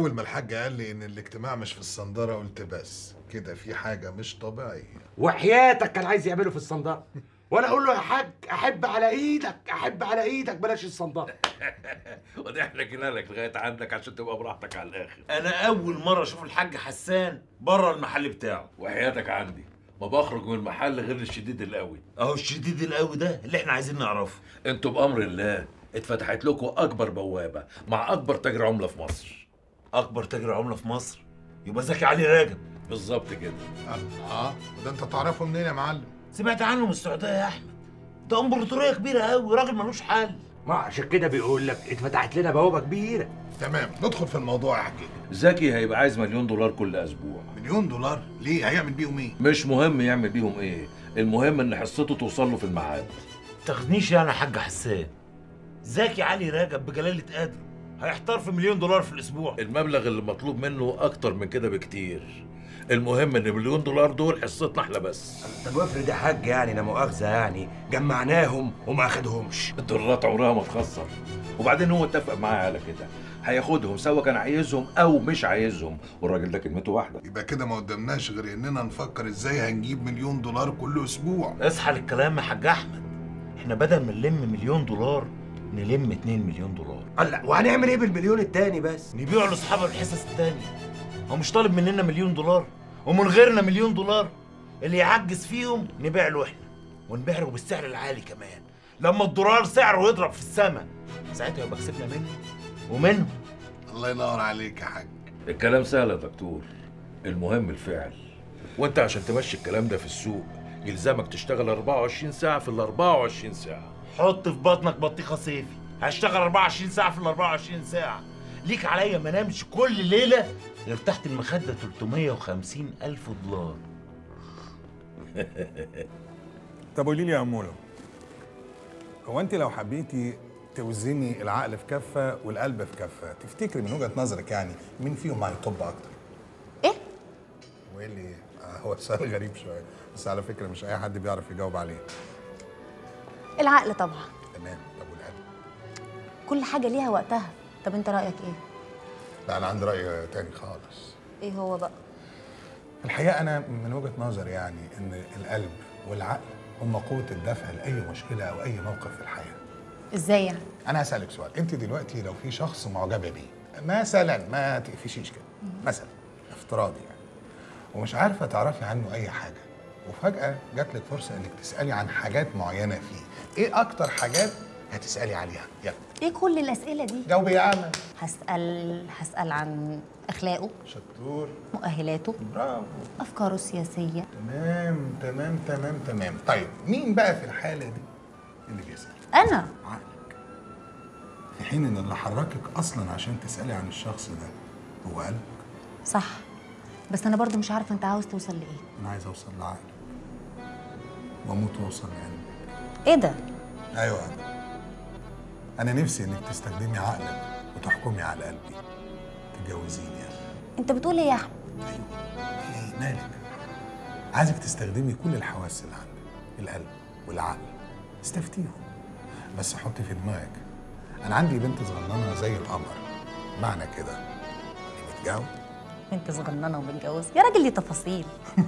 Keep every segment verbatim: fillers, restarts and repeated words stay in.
اول ما الحاج قال لي ان الاجتماع مش في الصنداره قلت بس كده في حاجه مش طبيعيه. وحياتك كان عايز يعمله في الصنداره، وانا اقول له يا حاج احب على ايدك احب على ايدك بلاش الصنداره. وده احنا جينا لك لغايه عندك عشان تبقى براحتك على الاخر. انا اول مره اشوف الحاج حسان بره المحل بتاعه. وحياتك عندي ما بخرج من المحل غير الشديد القوي. اهو الشديد القوي ده اللي احنا عايزين نعرفه. انتوا بامر الله اتفتحت لكم اكبر بوابه مع اكبر تاجر عمله في مصر. اكبر تاجر عمله في مصر يبقى زكي علي راجب. بالظبط كده. اه وده انت تعرفه منين يا معلم؟ سمعت عنه من السعوديه يا احمد، ده امبراطوريه كبيره قوي، راجل ملوش حل. ما عشان كده بيقول لك اتفتحت لنا بوابه كبيره. تمام ندخل في الموضوع يا حاج. زكي هيبقى عايز مليون دولار كل اسبوع. مليون دولار؟ ليه؟ هيعمل بيهم ايه؟ مش مهم يعمل بيهم ايه، المهم ان حصته توصل له في الميعاد. تاخدنيش يعني يا حاج حسان، زكي علي راجب بجلاله قدره هيحتار في مليون دولار في الاسبوع. المبلغ اللي مطلوب منه اكتر من كده بكتير، المهم ان مليون دولار دول حصتنا احنا بس. طب وافرض يا حاج يعني لا مؤاخذه يعني جمعناهم وما اخدهمش؟ الدولارات عمرها ما تخسر، وبعدين هو اتفق معايا على كده هياخدهم سواء كان عايزهم او مش عايزهم، والراجل ده كلمته واحده. يبقى كده ما قدامناش غير اننا نفكر ازاي هنجيب مليون دولار كل اسبوع. اصحى للكلام يا حاج احمد، احنا بدل ما نلم مليون دولار نلم اتنين مليون دولار. الله، وهنعمل ايه بالمليون التاني بس؟ نبيعه لاصحاب الحصص التانيه. هو مش طالب مننا مليون دولار ومن غيرنا مليون دولار، اللي يعجز فيهم نبيع له احنا، ونبيع له بالسعر العالي كمان. لما الدولار سعره يضرب في السماء ساعتها يبقى كسبنا منه ومنه. الله ينور عليك يا حاج. الكلام سهل يا دكتور، المهم الفعل. وانت عشان تمشي الكلام ده في السوق يلزمك تشتغل أربعة وعشرين ساعة في ال أربعة وعشرين ساعة. حط في بطنك بطيخه صيفي، هشتغل أربعة وعشرين ساعة في ال أربعة وعشرين ساعة. ليك عليا ما نامش كل ليلة غير تحت المخدة تلتمية وخمسين ألف دولار. طب قولي لي يا أمولو، هو أنت لو حبيتي توزني العقل في كفة والقلب في كفة، تفتكري من وجهة نظرك يعني مين فيهم هيطب أكتر؟ إيه؟ وإيه اللي آه هو سؤال غريب شوية، بس على فكرة مش أي حد بيعرف يجاوب عليه. العقل طبعا. تمام، طب والقلب؟ كل حاجة ليها وقتها. طب أنت رأيك إيه؟ لا أنا عندي رأي تاني خالص. إيه هو بقى؟ الحقيقة أنا من وجهة نظري يعني إن القلب والعقل هم قوة الدفع لأي مشكلة أو أي موقف في الحياة. إزاي يعني؟ أنا هسألك سؤال، أنت دلوقتي لو في شخص معجبة بيه مثلا، ما تقفشيش كده، مثلا افتراضي يعني، ومش عارفة تعرفي عنه أي حاجة، وفجأة جات لك فرصة إنك تسألي عن حاجات معينة فيه، إيه أكتر حاجات هتسألي عليها؟ يلا. إيه كل الأسئلة دي؟ جاوبي يا عم. هسأل هسأل عن أخلاقه، شطور، مؤهلاته، برافو، أفكاره السياسية. تمام تمام تمام تمام. طيب مين بقى في الحالة دي اللي بيسأل؟ أنا. عقلك، في حين إن اللي حركك أصلا عشان تسألي عن الشخص ده هو قلبك. صح، بس أنا برضو مش عارفة أنت عاوز توصل لإيه. أنا عايز أوصل لعقلك وأموت وأوصل لقلبك. إيه ده؟ أيوه، أنا نفسي إنك تستخدمي عقلك وتحكمي على قلبي، تتجوزيني يعني. أنت بتقول إيه يا أحمد؟ أيوه، إيه مالك؟ عايزك تستخدمي كل الحواس اللي عندك، القلب والعقل، استفتيهم، بس حطي في دماغك أنا عندي بنت صغننة زي القمر، معنى كده إني متجوز. بنت صغننة ومتجوز؟ يا راجل دي تفاصيل.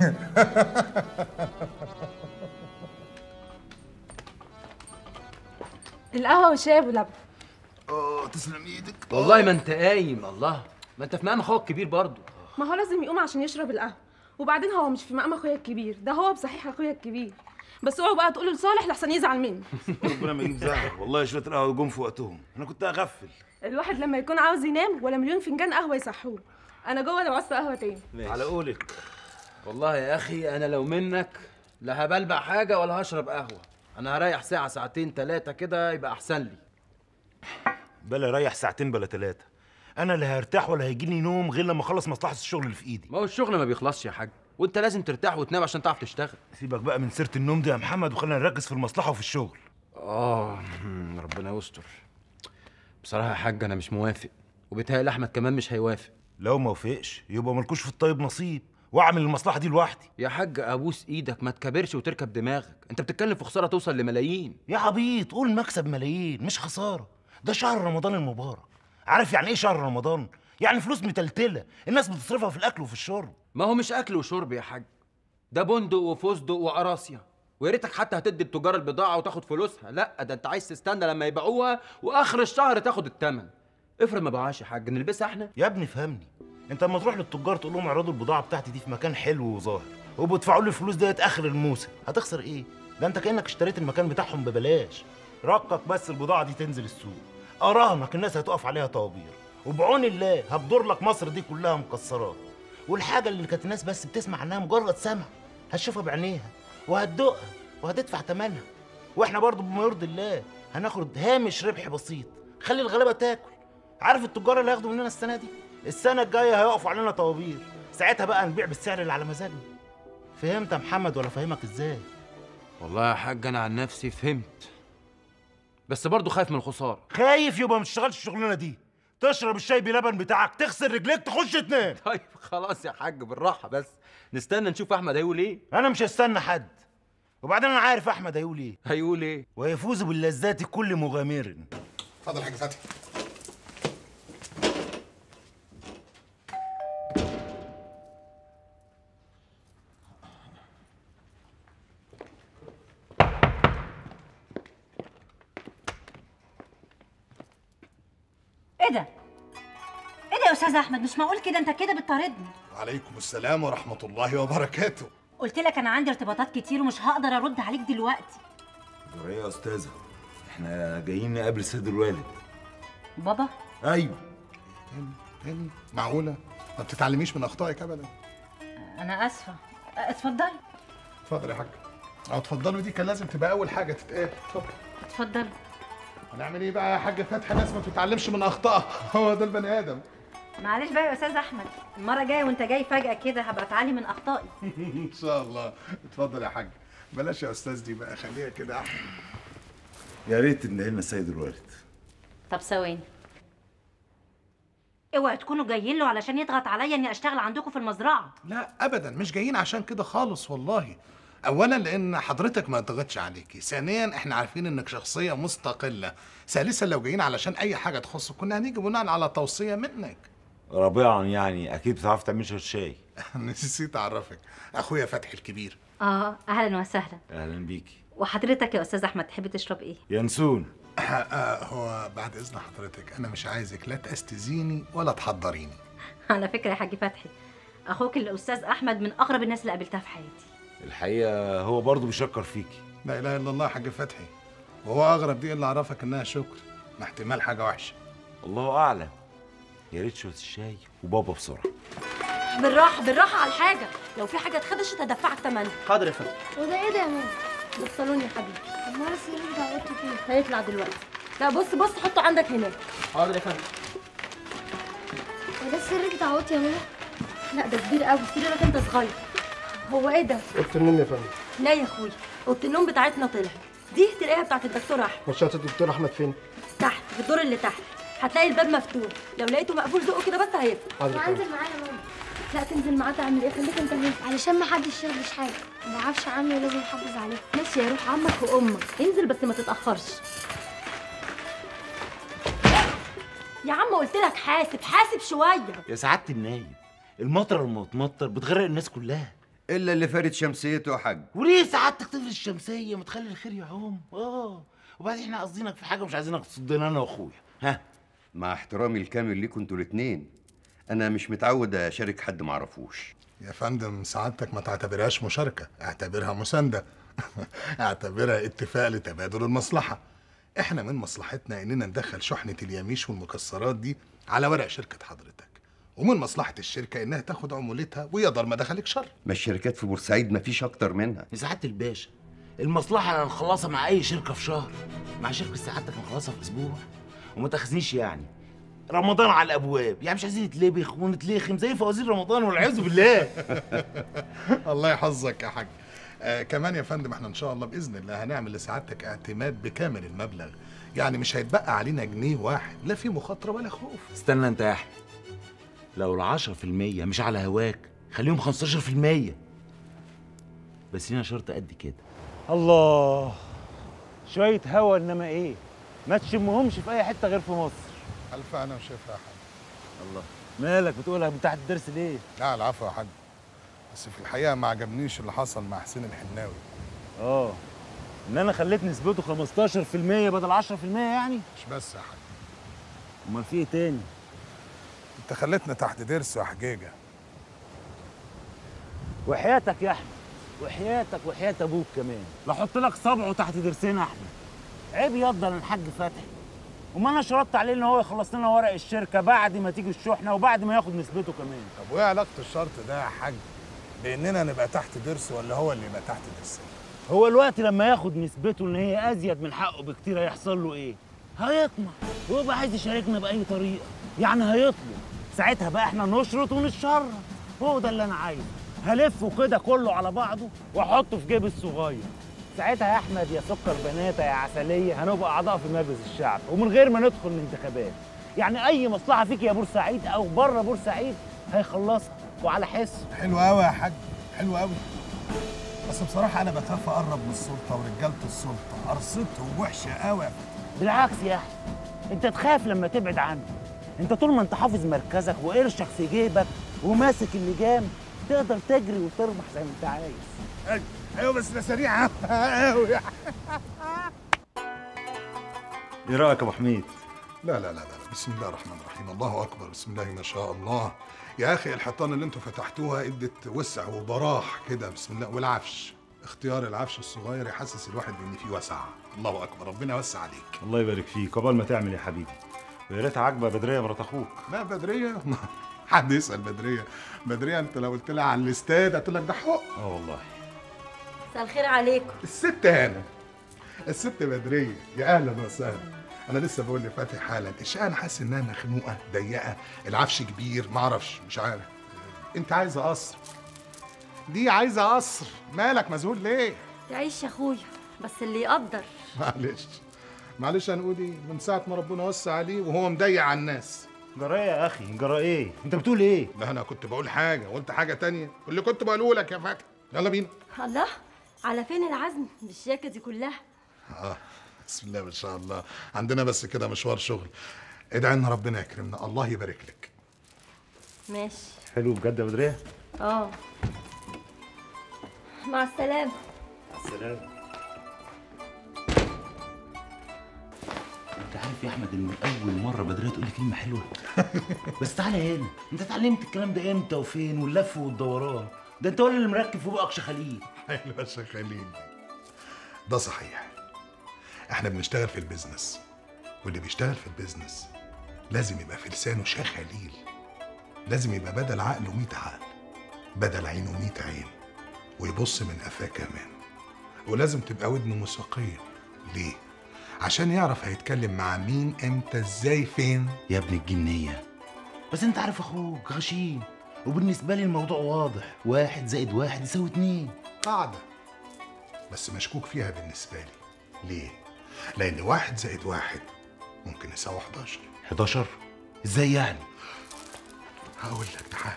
القهوة والشاي ابو لبن. اه تسلم ايدك. والله ما انت قايم، الله ما انت في مقام اخوك الكبير برضه. ما هو لازم يقوم عشان يشرب القهوة، وبعدين هو مش في مقام اخويا الكبير، ده هو بصحيح اخويا الكبير، بس اوعوا بقى تقولوا لصالح لحسن يزعل مني. ربنا ما يجيب زعل، والله شويه القهوه جم في وقتهم، انا كنت اغفل. الواحد لما يكون عاوز ينام ولا مليون فنجان قهوة يصحوه. انا جوه لو عاوزت قهوة تاني. ماشي. على قولك. والله يا اخي انا لو منك لا هبلبع حاجه ولا هشرب قهوه، انا هريح ساعه ساعتين ثلاثه كده يبقى احسن لي. بلا ريح ساعتين بلا ثلاثه، انا لا هرتاح ولا هيجيني نوم غير لما اخلص مصلحه الشغل اللي في ايدي. ما هو الشغل ما بيخلصش يا حاج، وانت لازم ترتاح وتنام عشان تعرف تشتغل. سيبك بقى من سيره النوم دي يا محمد وخلينا نركز في المصلحه وفي الشغل. اه ربنا يستر. بصراحه يا حاج انا مش موافق، وبيتهيألي احمد كمان مش هيوافق. لو ما وافقش يبقى مالكوش في الطيب نصيب، واعمل المصلحه دي لوحدي. يا حاج ابوس ايدك ما تكبرش وتركب دماغك، انت بتتكلم في خساره توصل لملايين. يا عبيط قول مكسب ملايين مش خساره، ده شهر رمضان المبارك. عارف يعني ايه شهر رمضان؟ يعني فلوس متلتله الناس بتصرفها في الاكل وفي الشرب. ما هو مش اكل وشرب يا حاج، ده بندق وفستق وقراصية، ويا ريتك حتى هتدي التجار البضاعة وتاخد فلوسها، لا ده انت عايز تستنى لما يبيعوها واخر الشهر تاخد الثمن. افرض ما باعهاش يا حاج، نلبسها احنا؟ يا ابني فهمني، انت لما تروح للتجار تقول لهم اعرضوا البضاعه بتاعتي دي في مكان حلو وظاهر وبيدفعوا لي الفلوس ديت اخر الموسم، هتخسر ايه؟ ده انت كانك اشتريت المكان بتاعهم ببلاش. رقك بس البضاعه دي تنزل السوق، اراهنك الناس هتقف عليها طوابير، وبعون الله هبدر لك مصر دي كلها مكسرات. والحاجه اللي كانت الناس بس بتسمع عنها مجرد سمع هتشوفها بعينيها وهتدوقها وهتدفع ثمنها. واحنا برضو بما يرضي الله هناخد هامش ربح بسيط، خلي الغلابه تاكل. عارف التجار اللي هياخدوا مننا السنه دي؟ السنه الجايه هيقفوا علينا طوابير، ساعتها بقى نبيع بالسعر اللي على مزاجنا. فهمت يا محمد ولا فاهمك ازاي؟ والله يا حاج انا عن نفسي فهمت، بس برضه خايف من الخساره. خايف يبقى ما تشتغلش الشغلانه دي، تشرب الشاي بلبن بتاعك، تغسل رجليك، تخش تنام. طيب خلاص يا حاج بالراحه، بس نستنى نشوف احمد هيقول ايه. انا مش هستنى حد، وبعدين انا عارف احمد هيقول ايه. هيقول ايه؟ ويفوز باللذات كل مغامر. اتفضل يا حاج فتحي. ايه ده؟ ايه ده يا استاذ احمد؟ مش معقول كده، انت كده بتطاردني. وعليكم السلام ورحمة الله وبركاته. قلت لك انا عندي ارتباطات كتير ومش هقدر ارد عليك دلوقتي. ايه يا استاذه؟ احنا جايين نقابل سيد الوالد. بابا؟ ايوه. تاني تاني معقولة؟ ما بتتعلميش من أخطائك أبدا. انا اسفه، اتفضلي. اتفضل يا حاج. أو اتفضلوا دي كان لازم تبقى أول حاجة تتقال. اتفضل. اتفضلي. هنعمل إيه بقى يا حاج فتحي؟ ناس ما بتتعلمش من أخطائها، هو ده البني آدم. معلش بقى يا استاذ احمد، المره الجايه وانت جاي فجاه كده هبقى اتعلم من اخطائي. إن شاء الله. اتفضل يا حاج. بلاش يا أستاذ دي بقى، خليها كده أحسن. يا ريت تنده لنا سيد الوالد. طب ثواني. اوعوا تكونوا جايين له علشان يضغط عليا اني اشتغل عندكم في المزرعه. لا أبدا، مش جايين عشان كده خالص والله. أولا لأن حضرتك ما ضغطش عليكي، ثانيا إحنا عارفين إنك شخصية مستقلة، ثالثا لو جايين علشان أي حاجة تخصك كنا هنيجي بناء على توصية منك. رابعا يعني أكيد بتعرف تعمل شوية شاي. نسيت أعرفك، أخويا فتحي الكبير. اه اهلا وسهلا. أهلا بيكي. وحضرتك يا استاذ احمد تحب تشرب ايه؟ ينسون. آه هو بعد إذن حضرتك أنا مش عايزك لا تأستذيني ولا تحضريني. على فكره يا حاج فتحي، اخوك الاستاذ احمد من اقرب الناس اللي قابلتها في حياتي. الحقيقة هو برضه بيشكر فيكي. لا إله إلا الله يا حاج فتحي، وهو أغرب دي اللي أعرفك إنها شكر، ما احتمال حاجة وحشة. الله أعلم. يا ريت شوية الشاي وبابا بسرعة. بالراحه بالراحه على الحاجه، لو في حاجه اتخدشت هدفعك ثمنها. حاضر يا فندم. وده ايه ده يا ماما؟ ده الصالون يا حبيبي. امال السرير بتاع اوضتي فين؟ هيطلع دلوقتي. لا بص بص حطه عندك هناك. حاضر يا فندم. وده السرير بتاع اوضتي يا ماما؟ لا ده كبير قوي، سريرك انت صغير. هو ايه ده؟ اوضه النوم يا فندم. لا يا اخويا، اوضه النوم بتاعتنا طلعت، دي تلاقيها بتاعت الدكتور احمد. مشات الدكتور احمد فين؟ تحت في الدور اللي تحت، هتلاقي الباب مفتوح، لو لقيته مقفول زقه كده بس هيفتح. حاضر. وانزل معايا يا ماما لا تنزل معاه تعمل ايه؟ خليك انت هنا علشان ما حدش يغلش حاجه، ما يعرفش عني ولازم احافظ عليه. ماشي يا روح عمك وامك، انزل بس ما تتاخرش. يا عم قلت لك حاسب حاسب شويه. يا سعاده النايب، المطر لما تمطر بتغرق الناس كلها الا اللي فارد شمسيته يا حاج. وليه سعادتك تفرد الشمسيه؟ ما تخلي الخير يعوم. اه وبعدين احنا قصدينك في حاجه مش عايزينك تصدنا انا واخويا. ها مع احترامي الكامل ليكوا انتوا الاتنين، انا مش متعود اشارك حد معرفوش. يا فندم سعادتك ما تعتبرهاش مشاركة، اعتبرها مساندة. اعتبرها اتفاق لتبادل المصلحة. احنا من مصلحتنا اننا ندخل شحنة اليميش والمكسرات دي على ورق شركة حضرتك، ومن مصلحة الشركة انها تاخد عمولتها ويقدر ما دخلك شر. ما الشركات في بورسعيد ما فيش اكتر منها. يا سعاده الباشا، المصلحه اللي هنخلصها مع اي شركه في شهر، مع شركه سعادتك هنخلصها في اسبوع. وما تاخذنيش يعني، رمضان على الابواب، يعني مش عايزين نتلبخ ونتلخم زي فوازير رمضان والعياذ بالله. الله يحفظك يا حاج. آه كمان يا فندم احنا ان شاء الله باذن الله هنعمل لسعادتك اعتماد بكامل المبلغ، يعني مش هيتبقى علينا جنيه واحد، لا في مخاطره ولا خوف. استنى انت يا احمد، لو ال عشرة في المية مش على هواك خليهم خمستاشر في المية، بس لينا شرط قد كده. الله، شويه هوا انما ايه، ما تشمهمش في اي حته غير في مصر. الف انا وشايفها يا حاج. الله، مالك بتقولها من تحت الدرس ليه؟ لا العفو يا حاج، بس في الحقيقه ما عجبنيش اللي حصل مع حسين الحناوي. اه ان انا خليت نسبته خمستاشر في المية بدل عشرة في المية يعني؟ مش بس يا حاج، امال في ايه تاني؟ انت خليتنا تحت درس يا حجيجه. وحياتك يا احمد، وحياتك وحياة ابوك كمان، لا احط لك صبعه تحت درسنا احنا. عيب يفضل الحاج فتحي. وما انا شرطت عليه ان هو يخلص لنا ورق الشركه بعد ما تيجي الشحنه وبعد ما ياخد نسبته كمان. طب وايه علاقه الشرط ده يا حاج باننا نبقى تحت درس ولا هو اللي يبقى تحت درسنا؟ هو الوقت لما ياخد نسبته اللي هي ازيد من حقه بكتير هيحصل له ايه؟ هيطمع ويبقى عايز يشاركنا باي طريقه، يعني هيطلب. ساعتها بقى احنا نشرط ونتشرط. هو ده اللي انا عايزه. هلفه كده كله على بعضه واحطه في جيب الصغير. ساعتها يا احمد يا سكر بناته يا عسليه هنبقى اعضاء في مجلس الشعب ومن غير ما ندخل الانتخابات. يعني اي مصلحه فيك يا بورسعيد او بره بورسعيد هيخلصها وعلى حسه. حلو قوي يا حاج، حلو قوي. بس بصراحه انا بخاف اقرب من السلطه ورجاله السلطه، قرصتهم وحشه قوي. بالعكس يا احمد، انت تخاف لما تبعد عنه. انت طول ما انت حافظ مركزك وقرشك في جيبك وماسك اللجام تقدر تجري وتربح زي ما انت عايز. ايوه ايوه بس ده سريع قوي. ايه رايك يا ابو حميد؟ لا لا لا لا بسم الله الرحمن الرحيم، الله اكبر، بسم الله ما شاء الله. يا اخي الحيطان اللي انتوا فتحتوها ادت وسع وبراح كده، بسم الله. والعفش، اختيار العفش الصغير يحسس الواحد بان فيه وسع. الله اكبر، ربنا يوسع عليك. الله يبارك فيك، قبل ما تعمل يا حبيبي. ويا ريت عاجبه بدريه مرات اخوك. لا بدريه حد يسال بدريه؟ بدريه انت لو قلت لها على الاستاد هتقول لك ده حق. اه والله. مساء الخير عليكم. الست هانه، الست بدريه، يا اهلا وسهلا. انا لسه بقول لفاتح حالا الشقه انا حاسس انها مخنوقه ضيقه، العفش كبير، ما اعرفش مش عارف. انت عايزه قصر، دي عايزه قصر، مالك مذهول ليه؟ تعيش يا اخويا، بس اللي يقدر. معلش معلش هنقول ايه، من ساعه ما ربنا وسع عليه وهو مضيق على الناس. جرى ايه يا اخي؟ جرى ايه؟ انت بتقول ايه؟ لا انا كنت بقول حاجه وقلت حاجه تانية، واللي كنت بقوله لك يا فاتح. يلا بينا. الله، على فين العزم بالشياكه دي كلها؟ اه بسم الله ما شاء الله. عندنا بس كده مشوار شغل، ادعي ان ربنا يكرمنا. الله يبارك لك. ماشي. حلو بجد يا بدريه؟ اه مع السلامه. مع السلامه. انت عارف يا احمد ان اول مره بدريه تقول لي كلمه حلوه؟ بس تعالى هنا، انت اتعلمت الكلام ده امتى وفين واللف والدوران؟ ده انت ولا اللي مركب في بقك شخاليل. حلوه يا شخاليل. ده صحيح، احنا بنشتغل في البيزنس، واللي بيشتغل في البيزنس لازم يبقى في لسانه شخاليل، لازم يبقى بدل عقله مية عقل، بدل عينه مية عين، ويبص من قفاه كمان، ولازم تبقى ودنه موسيقيه. ليه؟ عشان يعرف هيتكلم مع مين امتى ازاي فين. يا ابن الجنيه، بس انت عارف اخوك غشيم، وبالنسبه لي الموضوع واضح، واحد زائد واحد يساوي اتنين. قاعده بس مشكوك فيها بالنسبه لي. ليه؟ لان واحد زائد واحد ممكن يساوي حداشر. حداشر؟ ازاي يعني؟ هقول لك، تعال.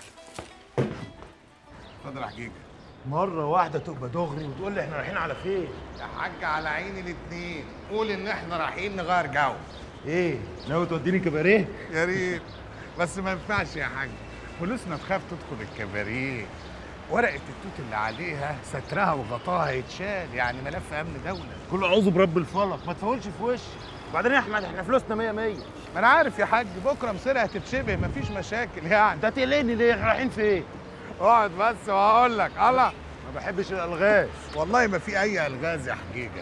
اتفضل يا حجيجه. مرة واحدة تبقى دغري وتقول لي احنا رايحين على فين؟ يا حاج على عيني الاتنين، قول ان احنا رايحين نغير جو. ايه؟ ناوي توديني كباريه؟ يا ريت، بس ما ينفعش يا حاج، فلوسنا تخاف تدخل الكباريه. ورقة التوت اللي عليها سترها وغطاها يتشال، يعني ملف امن دولة. كل اعوذ برب الفلق، ما تفولش في وشي. وبعدين يا احمد احنا فلوسنا مية مية. ما انا عارف يا حاج، بكره مصيرها هتتشبه، مفيش مشاكل يعني. انت هتقلقني ليه؟ احنا رايحين فين؟ اقعد بس وهقول لك. الله، ما بحبش الالغاز. والله ما في اي الغاز يا حجيجه.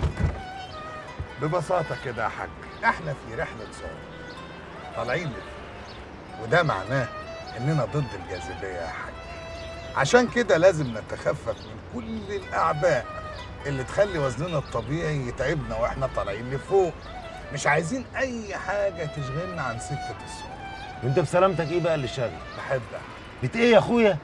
ببساطه كده يا حاج، احنا في رحله صوم طالعين لفوق، وده معناه اننا ضد الجاذبيه يا حاج. عشان كده لازم نتخفف من كل الاعباء اللي تخلي وزننا الطبيعي يتعبنا واحنا طالعين لفوق. مش عايزين اي حاجه تشغلنا عن سكه الصوم. وانت بسلامتك ايه بقى اللي شاغل؟ بحبك. بت ايه يا اخويا؟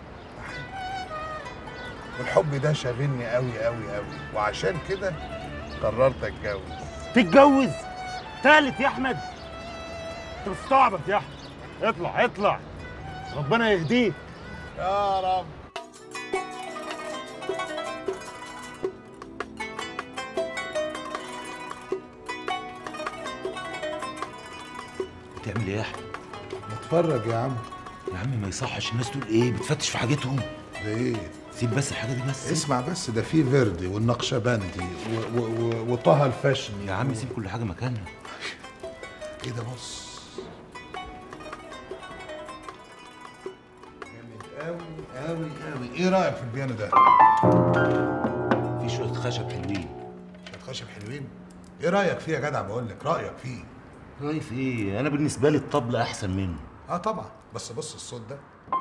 والحب ده شاغلني قوي قوي قوي، وعشان كده قررت اتجوز. تتجوز؟ تالت يا احمد؟ انت بتستعبط يا احمد. اطلع اطلع، ربنا يهديك يا رب. بتعمل ايه يا احمد؟ بتفرج يا عم. يا عم ما يصحش الناس تقول ايه بتفتش في حاجتهم. ليه؟ سيب بس الحاجه دي بس. اسمع بس، ده في فيردي والنقشبندي و- و- و- وطه الفاشني. يا عم سيب كل حاجه مكانها. ايه ده؟ بص جامد قوي قوي قوي. ايه رايك في البيانو ده؟ في شويه خشب حلوين. شويه خشب حلوين؟ ايه رايك فيه يا جدع؟ بقول لك رايك فيه. رايك في ايه؟ انا بالنسبه لي الطبله احسن منه. اه طبعا، بس بص الصوت ده.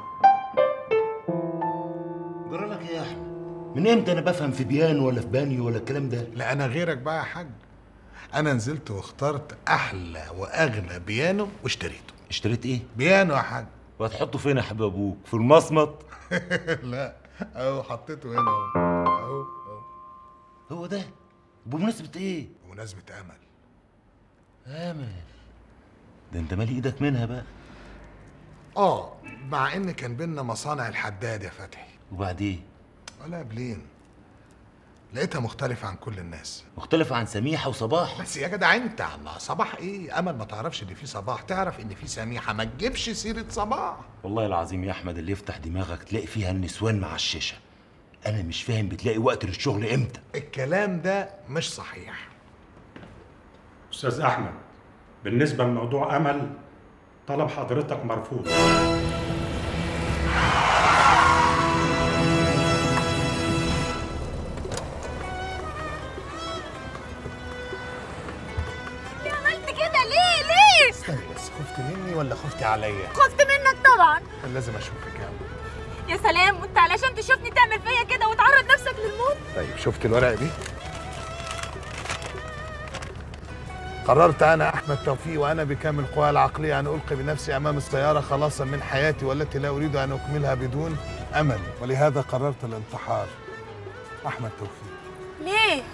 جرى لك ايه يا احمد؟ من امتى انا بفهم في بيانو ولا في بانيو ولا الكلام ده؟ لا انا غيرك بقى يا حاج. انا نزلت واخترت احلى واغلى بيانو واشتريته. اشتريت ايه؟ بيانو يا حاج. وهتحطه فين يا حبيب ابوك؟ في المصمت؟ لا اهو حطيته هنا اهو اهو اهو. هو ده؟ بمناسبة ايه؟ بمناسبة امل. امل ده انت مالي ايدك منها بقى. اه مع ان كان بينا مصانع الحداد يا فتحي. وبعدين؟ ولا قبلين لقيتها مختلفة عن كل الناس. مختلفة عن سميحة وصباح؟ بس يا جدع انت، الله صباح ايه؟ امل ما تعرفش ان في صباح، تعرف ان في سميحة، ما تجيبش سيرة صباح. والله العظيم يا احمد اللي يفتح دماغك تلاقي فيها النسوان مع الشيشة. انا مش فاهم بتلاقي وقت للشغل امتى؟ الكلام ده مش صحيح. استاذ احمد، بالنسبه لموضوع امل طلب حضرتك مرفوض. عملت كده ليه ليه؟ استني بس، خفت مني ولا خفتي عليا؟ خفت منك طبعا. كان لازم اشوفك يا عم. يا سلام، وانت علشان تشوفني تعمل فيا كده وتعرض نفسك للموت؟ طيب شفت الورقة دي؟ قررت أنا أحمد توفيق وأنا بكامل قواي العقلية أن ألقي بنفسي أمام السيارة خلاصا من حياتي والتي لا أريد أن أكملها بدون أمل، ولهذا قررت الانتحار. أحمد توفيق. ليه؟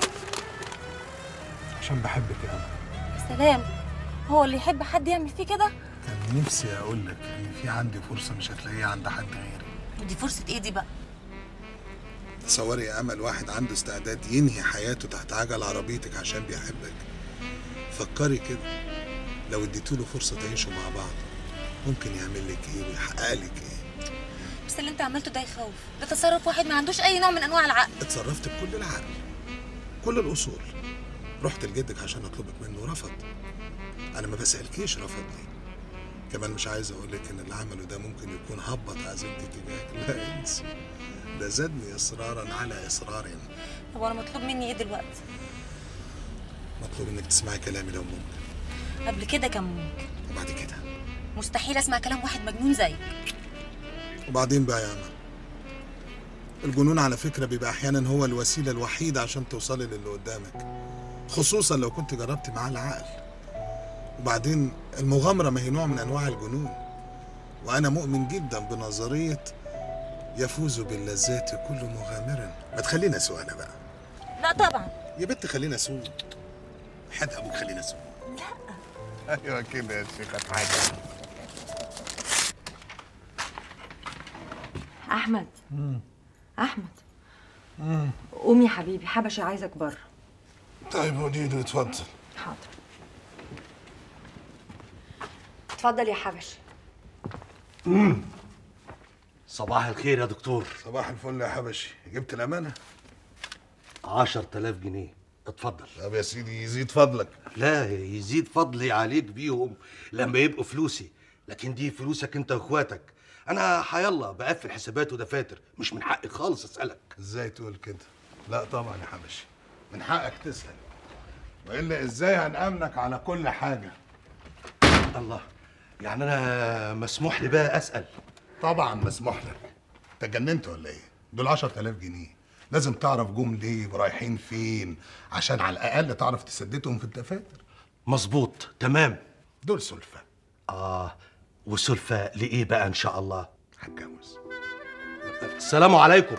عشان بحبك يا أمل. يا سلام، هو اللي يحب حد يعمل فيه كده؟ كان نفسي أقول لك إن في عندي فرصة مش هتلاقيها عند حد غيري. ودي فرصة إيه دي بقى؟ تصوري يا أمل واحد عنده استعداد ينهي حياته تحت عجل عربيتك عشان بيحبك. فكري كده، لو اديتوله فرصة تعيشوا مع بعض ممكن يعمل لك ايه ويحقق لك ايه. بس اللي انت عملته ده يخوف، ده تصرف واحد ما عندوش اي نوع من انواع العقل. اتصرفت بكل العقل، كل الاصول. رحت لجدك عشان اطلبك منه، رفض. انا ما بسألكيش رفضني. كمان مش عايز اقول لك ان اللي عمله ده ممكن يكون هبط عزيمتي تجاهك. لا انسي، ده زادني اصرارا على اصرار. طب وانا مطلوب مني ايه دلوقتي؟ مطلوب انك تسمعي كلامي لو ممكن. قبل كده كان ممكن، وبعد كده مستحيل اسمع كلام واحد مجنون زيك. وبعدين بقى يا أمل، الجنون على فكرة بيبقى أحيانا هو الوسيلة الوحيدة عشان توصلي للي قدامك، خصوصا لو كنت جربتي معاه العقل. وبعدين المغامرة ما هي نوع من أنواع الجنون، وأنا مؤمن جدا بنظرية يفوز باللذات كل مغامر. ما تخلينا أسوق أنا بقى. لا طبعا يا بنت خلينا أسوق، حد أبوك خلينا أسوق. لا أيوة كده يا شيخة حاجة. احمد. مم. احمد مم. قوم يا حبيبي، حبشي عايزك بره. طيب وديده اتفضل. حاضر. اتفضل يا حبشي. امم صباح الخير يا دكتور. صباح الفل يا حبشي، جبت الأمانة؟ عشرة آلاف جنيه، اتفضل. طب يا سيدي يزيد فضلك. لا يزيد فضلي عليك بيهم لما يبقوا فلوسي، لكن دي فلوسك انت واخواتك. انا حيالله بقفل حسابات ودفاتر، مش من حقي خالص اسالك. ازاي تقول كده؟ لا طبعا يا حبشي، من حقك تسال، والا ازاي هنأمنك على كل حاجه؟ الله، يعني انا مسموح لي بقى اسال؟ طبعا مسموح لك. انت اتجننت ولا ايه؟ دول عشرة آلاف جنيه، لازم تعرف جم ليه ورايحين فين عشان على الاقل تعرف تسددهم في الدفاتر. مظبوط، تمام. دول سلفه. اه، وسلفه لايه بقى ان شاء الله؟ هتجوز. السلام عليكم.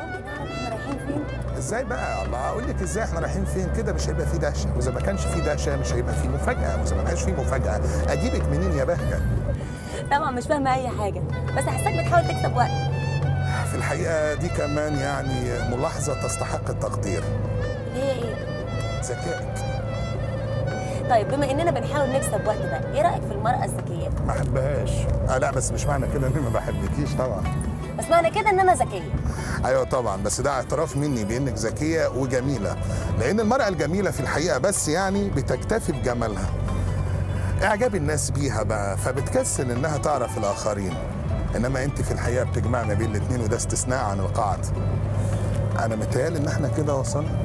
ازاي بقى؟ الله اقول لك ازاي احنا رايحين فين؟ كده مش هيبقى في دهشه، واذا ما كانش في دهشه مش هيبقى في مفاجاه، واذا ما بقاش في مفاجاه اجيبك منين يا بهجه؟ طبعا مش فاهمه اي حاجه، بس حاساك بتحاول تكسب وقت. في الحقيقه دي كمان يعني ملاحظه تستحق التقدير. هي ايه؟ ذكائك. طيب بما اننا بنحاول نكسب وقت بقى، ايه رايك في المراه الذكيه؟ ما احبهاش. آه لا بس مش معنى كده اني ما بحبكيش طبعا. بس معنى كده ان انا ذكيه. ايوه طبعا، بس ده اعتراف مني بانك ذكيه وجميله، لان المراه الجميله في الحقيقه بس يعني بتكتفي بجمالها، اعجاب الناس بيها بقى، فبتكسل انها تعرف الاخرين. انما انت في الحقيقه بتجمع ما بين الاثنين، وده استثناء عن القاعده. انا متهيألي ان احنا كده وصلنا.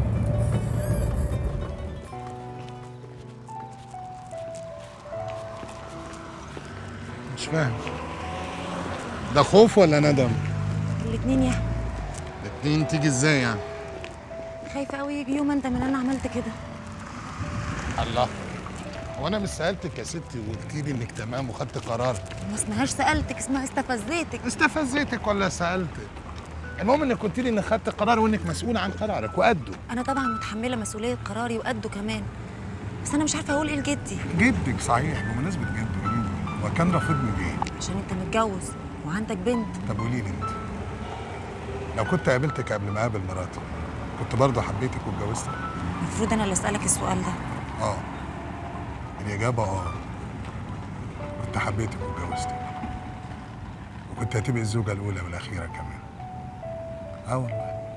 مش فاهم، ده خوف ولا ندم؟ الاتنين يا احمد. الاتنين تيجي ازاي يعني؟ خايفه قوي يجي يوم انت من انا عملت كده. الله، هو انا مش سالتك يا ستي وقلتي لي انك تمام وخدت قرار؟ ما اسمهاش سالتك، اسمها استفزيتك. استفزيتك ولا سالتك؟ المهم انك قلت لي انك خدت قرار وانك مسؤول عن قرارك وقده. انا طبعا متحمله مسؤوليه قراري وقده كمان، بس انا مش عارفه اقول ايه لجدي. جدك صحيح، بمناسبه جده، هو كان رافضني بايه؟ عشان انت متجوز وعندك بنت. طب قولي لي انت، لو كنت قابلتك قبل ما اقابل مراتي كنت برضه حبيتك واتجوزتك؟ المفروض انا اللي اسالك السؤال ده. اه الاجابه اه، كنت حبيتك واتجوزتك، وكنت هتبقي الزوجه الاولى والاخيره كمان. اه والله.